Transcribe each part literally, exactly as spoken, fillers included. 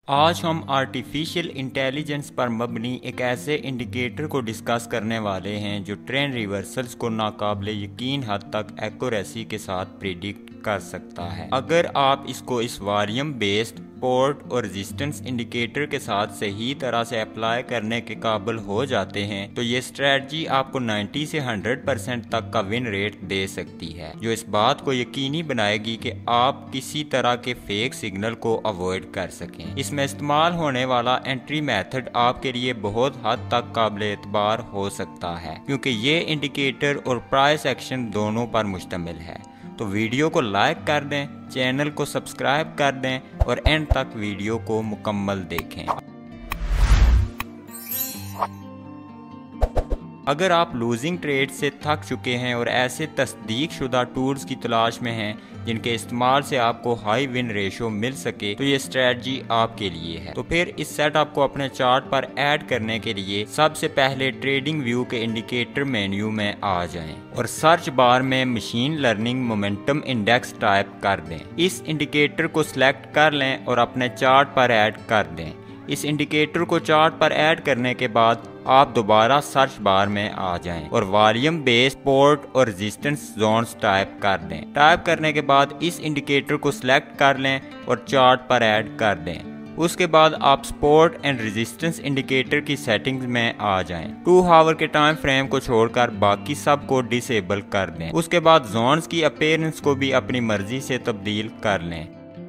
आज हम artificial intelligence पर मबनी एक ऐसे इंडिकेटर को डिस्कस करने वाले हैं जो ट्रेंड रिवर्सल्स को नाकाबिले यकीन हद तक एक्यूरेसी के साथ प्रिडिक्ट कर सकता है। अगर आप इसको इस वॉल्यूम बेस्ड सपोर्ट और रेजिस्टेंस इंडिकेटर के साथ सही तरह से अप्लाई करने के काबिल हो जाते हैं तो ये स्ट्रेटजी आपको नब्बे से सौ परसेंट तक का विन रेट दे सकती है, जो इस बात को यकीनी बनाएगी कि आप किसी तरह के फेक सिग्नल को अवॉइड कर सकें। इसमें इस्तेमाल होने वाला एंट्री मेथड आपके लिए बहुत हद तक काबिल एतबार हो सकता है, क्योंकि ये इंडिकेटर और प्राइस एक्शन दोनों पर मुश्तमिल है। तो वीडियो को लाइक कर दें, चैनल को सब्सक्राइब कर दें और एंड तक वीडियो को मुकम्मल देखें। अगर आप लूजिंग ट्रेड से थक चुके हैं और ऐसे तस्दीक शुदा टूल्स की तलाश में हैं जिनके इस्तेमाल से आपको हाई विन रेशो मिल सके तो ये स्ट्रेटजी आपके लिए है। तो फिर इस सेटअप को अपने चार्ट पर ऐड करने के लिए सबसे पहले ट्रेडिंग व्यू के इंडिकेटर मेन्यू में आ जाएं और सर्च बार में machine learning momentum index type कर दें। इस इंडिकेटर को सिलेक्ट कर लें और अपने चार्ट पर ऐड कर दें। इस इंडिकेटर को चार्ट पर ऐड करने के बाद आप दोबारा सर्च बार में आ जाएं और वॉल्यूम बेस्ड सपोर्ट और रेजिस्टेंस जोन्स टाइप कर दें। टाइप करने के बाद इस इंडिकेटर को सिलेक्ट कर लें और चार्ट पर ऐड कर दें। उसके बाद आप सपोर्ट एंड रेजिस्टेंस इंडिकेटर की सेटिंग्स में आ जाएं। टू आवर के टाइम फ्रेम को छोड़कर बाकी सब को डिसेबल कर दें। उसके बाद जोन्स की अपीयरेंस को भी अपनी मर्जी से तब्दील कर लें।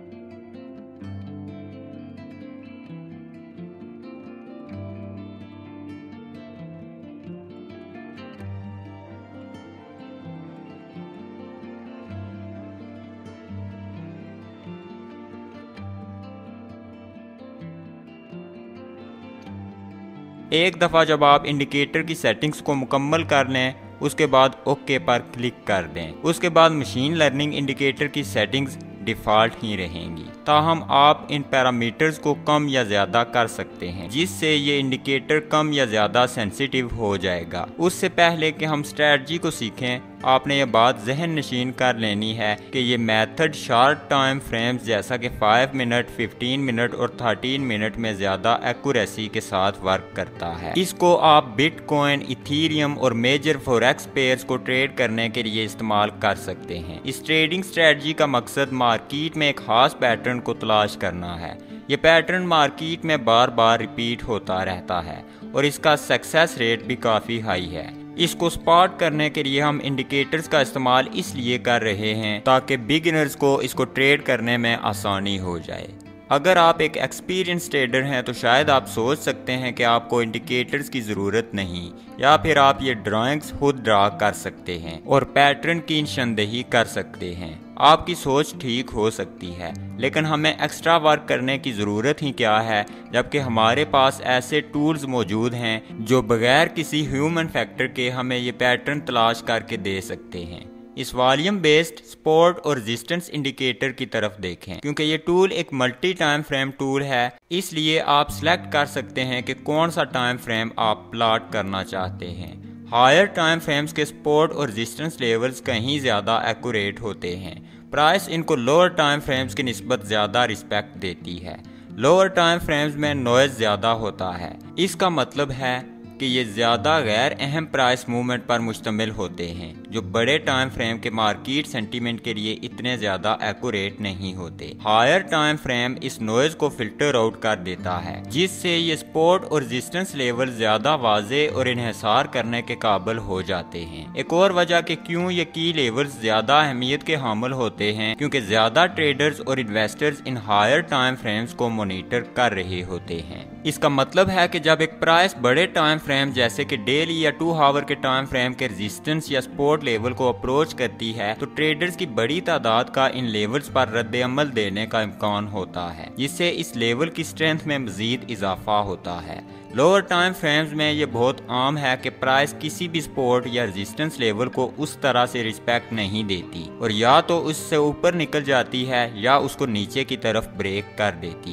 एक दफ़ा जब आप इंडिकेटर की सेटिंग्स को मुकम्मल कर लें उसके बाद ओके पर क्लिक कर दें। उसके बाद मशीन लर्निंग इंडिकेटर की सेटिंग्स डिफ़ॉल्ट ही रहेंगी, ताहम आप इन पैरामीटर्स को कम या ज़्यादा कर सकते हैं जिससे ये इंडिकेटर कम या ज़्यादा सेंसिटिव हो जाएगा। उससे पहले कि हम स्ट्रेटजी को सीखें आपने ये बात जहन नशीन कर लेनी है कि ये मेथड शॉर्ट टाइम फ्रेम्स जैसा कि पाँच मिनट, पंद्रह मिनट और तेरह मिनट में ज़्यादा एक्यूरेसी के साथ वर्क करता है। इसको आप बिटकॉइन, इथीरियम और मेजर फॉरेक्स पेयर्स को ट्रेड करने के लिए इस्तेमाल कर सकते हैं। इस ट्रेडिंग स्ट्रेटजी का मकसद मार्केट में एक खास पैटर्न को तलाश करना है। ये पैटर्न मार्केट में बार बार रिपीट होता रहता है और इसका सक्सेस रेट भी काफ़ी हाई है। इसको स्पॉट करने के लिए हम इंडिकेटर्स का इस्तेमाल इसलिए कर रहे हैं ताकि बिगिनर्स को इसको ट्रेड करने में आसानी हो जाए। अगर आप एक एक्सपीरियंस ट्रेडर हैं तो शायद आप सोच सकते हैं कि आपको इंडिकेटर्स की ज़रूरत नहीं, या फिर आप ये ड्राइंग्स खुद ड्रा कर सकते हैं और पैटर्न की निशानदेही कर सकते हैं। आपकी सोच ठीक हो सकती है, लेकिन हमें एक्स्ट्रा वर्क करने की ज़रूरत ही क्या है जबकि हमारे पास ऐसे टूल्स मौजूद हैं जो बगैर किसी ह्यूमन फैक्टर के हमें ये पैटर्न तलाश करके दे सकते हैं। इस वॉल्यूम बेस्ड सपोर्ट और रेजिस्टेंस इंडिकेटर की तरफ देखें। क्योंकि ये टूल एक मल्टी टाइम फ्रेम टूल है, इसलिए आप सिलेक्ट कर सकते हैं कि कौन सा टाइम फ्रेम आप प्लॉट करना चाहते हैं। हायर टाइम फ्रेम्स के सपोर्ट और रेजिस्टेंस लेवल्स कहीं ज़्यादा एक्यूरेट होते हैं। प्राइस इनको लोअर टाइम फ्रेम्स की निस्बत ज़्यादा रिस्पेक्ट देती है। लोअर टाइम फ्रेम्स में नॉइज़ ज़्यादा होता है। इसका मतलब है कि ये ज़्यादा गैर अहम प्राइस मूवमेंट पर मुश्तमिल होते हैं जो बड़े टाइम फ्रेम के मार्केट सेंटीमेंट के लिए इतने ज़्यादा एक्यूरेट नहीं होते। हायर टाइम फ्रेम इस नॉइज़ को फिल्टर आउट कर देता है, जिससे ये सपोर्ट और रेजिस्टेंस लेवल ज़्यादा वाज़े और इन्हिसार करने के काबिल हो जाते हैं। एक और वजह कि क्यों ये की लेवल्स ज़्यादा अहमियत के हामिल होते हैं क्योंकि ज़्यादा ट्रेडर्स और इन्वेस्टर्स इन हायर टाइम फ्रेम्स को मॉनिटर कर रहे होते हैं। इसका मतलब है कि जब एक प्राइस बड़े टाइम फ्रेम जैसे कि डेली या टू आवर के टाइम फ्रेम के रेजिस्टेंस या सपोर्ट लेवल को अप्रोच करती है तो ट्रेडर्स की बड़ी तादाद का इन लेवल्स पर रद्द अमल देने का इम्कान होता है, जिससे इस लेवल की स्ट्रेंथ में मजीद इजाफा होता है। लोअर टाइम फ्रेम्स में ये बहुत आम है कि प्राइस किसी भी सपोर्ट या रेजिस्टेंस लेवल को उस तरह से रिस्पेक्ट नहीं देती और या तो उससे ऊपर निकल जाती है या उसको नीचे की तरफ ब्रेक कर देती है।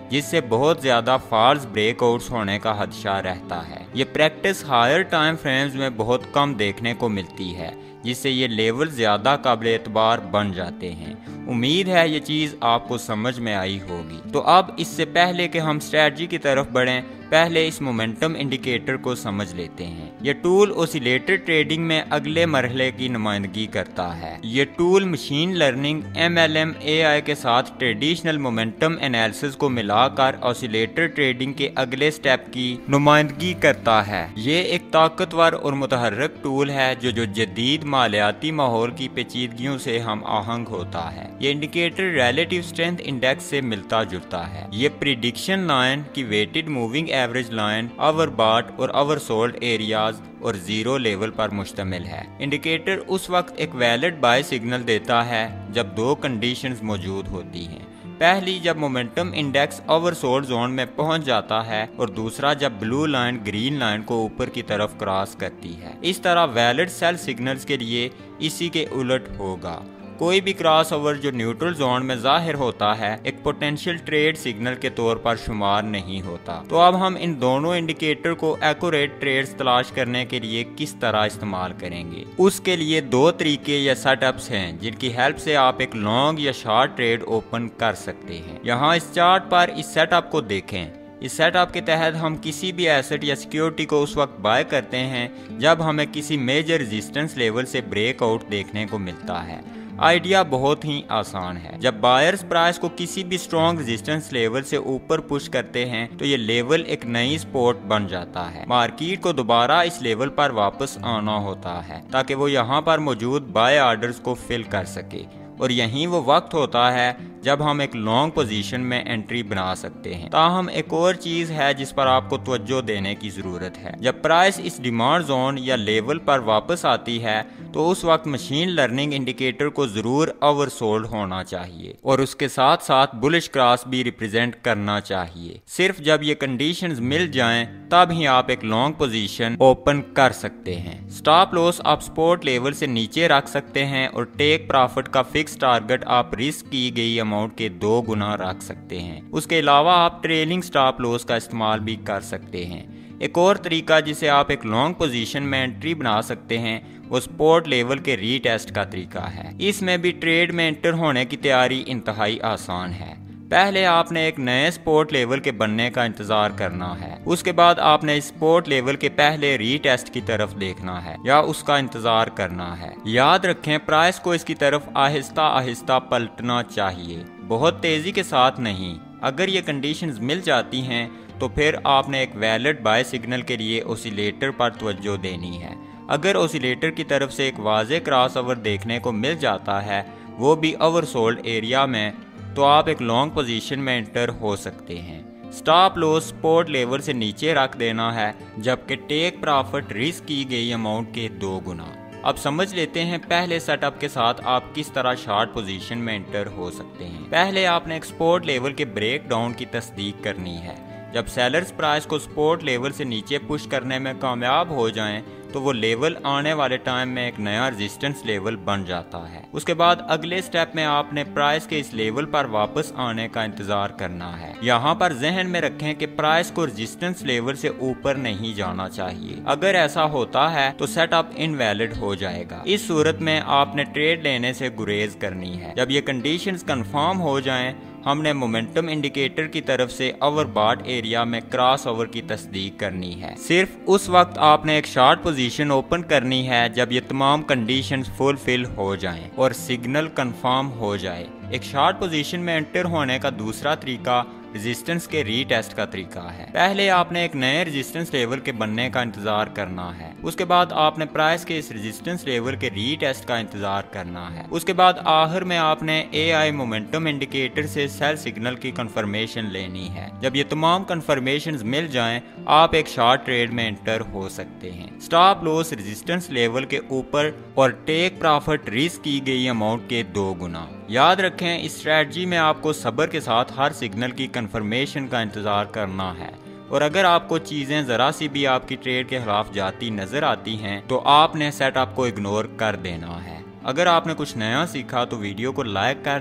जिससे बहुत ज़्यादा फॉल्स ब्रेकआउट्स होने का खदशा रहता है। ये प्रैक्टिस हायर टाइम फ्रेम्स में बहुत कम देखने को मिलती है, जिससे ये लेवल ज़्यादा काबिल एतबार बन जाते हैं। उम्मीद है ये चीज़ आपको समझ में आई होगी। तो अब इससे पहले कि हम स्ट्रेटजी की तरफ बढ़ें, पहले इस मोमेंटम इंडिकेटर को समझ लेते हैं। यह टूल ओसिलेटर ट्रेडिंग में अगले मरहले की नुमाइंदगी करता है। यह tool machine learning M L M A I के साथ ट्रेडिशनल मोमेंटम एनालिसिस को मिलाकर ओसिलेटर ट्रेडिंग के अगले स्टेप की नुमाइंदगी करता है। ये एक ताकतवर और मुतहर्रिक टूल है जो जो जदीद मालियाती माहौल की पेचीदगियों से हम आहंग होता है। ये इंडिकेटर रिलेटिव स्ट्रेंथ इंडेक्स से मिलता जुलता है। ये प्रिडिक्शन लाइन की weighted moving average line, overbought और ओवरसोल्ड एरियाज और जीरो लेवल पर मुश्तमिल है। इंडिकेटर उस वक्त एक वैलिड बाय सिग्नल देता है जब दो कंडीशंस मौजूद होती हैं। पहली, जब मोमेंटम इंडेक्स ओवरसोल्ड जोन में पहुंच जाता है, और दूसरा जब ब्लू लाइन ग्रीन लाइन को ऊपर की तरफ क्रॉस करती है। इस तरह वैलिड सेल सिग्नल्स के लिए इसी के उलट होगा। कोई भी क्रॉस ओवर जो न्यूट्रल जोन में जाहिर होता है एक पोटेंशियल ट्रेड सिग्नल के तौर पर शुमार नहीं होता। तो अब हम इन दोनों इंडिकेटर को एक्यूरेट ट्रेड्स तलाश करने के लिए किस तरह इस्तेमाल करेंगे। उसके लिए दो तरीके या सेटअप्स हैं जिनकी हेल्प से आप एक लॉन्ग या शॉर्ट ट्रेड ओपन कर सकते हैं। यहाँ इस चार्ट पर इस सेटअप को देखें। इस सेटअप के तहत हम किसी भी एसेट या सिक्योरिटी को उस वक्त बाय करते हैं जब हमें किसी मेजर रेजिस्टेंस लेवल से ब्रेकआउट देखने को मिलता है। आइडिया बहुत ही आसान है। जब बायर्स प्राइस को किसी भी स्ट्रॉन्ग रेजिस्टेंस लेवल से ऊपर पुश करते हैं तो ये लेवल एक नई सपोर्ट बन जाता है। मार्केट को दोबारा इस लेवल पर वापस आना होता है ताकि वो यहाँ पर मौजूद बाय ऑर्डर्स को फिल कर सके, और यही वो वक्त होता है जब हम एक लॉन्ग पोजीशन में एंट्री बना सकते हैं। ताहम एक और चीज है जिस पर आपको तवज्जो देने की जरूरत है। जब प्राइस इस डिमांड जोन या लेवल पर वापस आती है तो उस वक्त मशीन लर्निंग इंडिकेटर को जरूर ओवरसोल्ड होना चाहिए और उसके साथ साथ बुलिश क्रॉस भी रिप्रेजेंट करना चाहिए। सिर्फ जब ये कंडीशंस मिल जाएं तब ही आप एक लॉन्ग पोजीशन ओपन कर सकते हैं। स्टॉप लॉस आप सपोर्ट लेवल से नीचे रख सकते हैं और टेक प्रॉफिट का फिक्स टारगेट आप रिस्क की गई अमाउंट के दो गुना रख सकते हैं। उसके अलावा आप ट्रेलिंग स्टॉप लॉस का इस्तेमाल भी कर सकते हैं। एक और तरीका जिसे आप एक लॉन्ग पोजीशन में एंट्री बना सकते हैं वो सपोर्ट लेवल के रीटेस्ट का तरीका है। इसमें भी ट्रेड में एंटर होने की तैयारी इंतहाई आसान है। पहले आपने एक नए सपोर्ट लेवल के बनने का इंतजार करना है। उसके बाद आपने इस सपोर्ट लेवल के पहले रीटेस्ट की तरफ देखना है या उसका इंतजार करना है। याद रखें, प्राइस को इसकी तरफ आहिस्ता आहिस्ता पलटना चाहिए, बहुत तेजी के साथ नहीं। अगर ये कंडीशंस मिल जाती हैं तो फिर आपने एक वैलिड बाय सिग्नल के लिए ओसिलेटर पर तवज्जो देनी है। अगर ओसिलेटर की तरफ से एक वाज़े क्रॉस ओवर देखने को मिल जाता है, वो भी ओवरसोल्ड एरिया में, तो आप एक लॉन्ग पोजीशन में एंटर हो सकते हैं। स्टॉप लॉस सपोर्ट लेवल से नीचे रख देना है, जबकि टेक प्रॉफिट रिस्क की गई अमाउंट के दो गुना। अब समझ लेते हैं पहले सेटअप के साथ आप किस तरह शॉर्ट पोजीशन में एंटर हो सकते हैं। पहले आपने एक सपोर्ट लेवल के ब्रेक डाउन की तस्दीक करनी है। जब सेलर्स प्राइस को सपोर्ट लेवल से नीचे पुश करने में कामयाब हो जाएं, तो वो लेवल आने वाले टाइम में एक नया रेजिस्टेंस लेवल बन जाता है। उसके बाद अगले स्टेप में आपने प्राइस के इस लेवल पर वापस आने का इंतजार करना है। यहाँ पर जहन में रखें कि प्राइस को रेजिस्टेंस लेवल से ऊपर नहीं जाना चाहिए। अगर ऐसा होता है तो सेटअप इनवैलिड हो जाएगा। इस सूरत में आपने ट्रेड लेने से गुरेज करनी है। जब ये कंडीशंस कंफर्म हो जाएं, हमने मोमेंटम इंडिकेटर की तरफ से ओवरबॉट एरिया में क्रॉस ओवर की तस्दीक करनी है। सिर्फ उस वक्त आपने एक शॉर्ट पोजीशन ओपन करनी है जब ये तमाम कंडीशंस फुलफिल हो जाएं और सिग्नल कंफर्म हो जाए। एक शॉर्ट पोजीशन में एंटर होने का दूसरा तरीका रेजिस्टेंस के रीटेस्ट का तरीका है। पहले आपने एक नए रेजिस्टेंस लेवल के बनने का इंतजार करना है। उसके बाद आपने प्राइस के इस रेजिस्टेंस लेवल के रीटेस्ट का इंतजार करना है। उसके बाद आखिर में आपने एआई मोमेंटम इंडिकेटर से सेल सिग्नल की कंफर्मेशन लेनी है। जब ये तमाम कंफर्मेशंस मिल जाएं, आप एक शॉर्ट ट्रेड में एंटर हो सकते हैं। स्टॉप लॉस रेजिस्टेंस लेवल के ऊपर और टेक प्रॉफिट रिस्क की गई अमाउंट के दो गुना। याद रखें, इस स्ट्रेटजी में आपको सब्र के साथ हर सिग्नल की कंफर्मेशन का इंतजार करना है, और अगर आपको चीजें जरा सी भी आपकी ट्रेड के खिलाफ जाती नजर आती हैं तो आपने सेटअप को इग्नोर कर देना है। अगर आपने कुछ नया सीखा तो वीडियो को लाइक कर दें,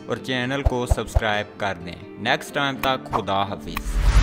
और चैनल को सब्सक्राइब कर दें। नेक्स्ट टाइम तक खुदा हाफिज़।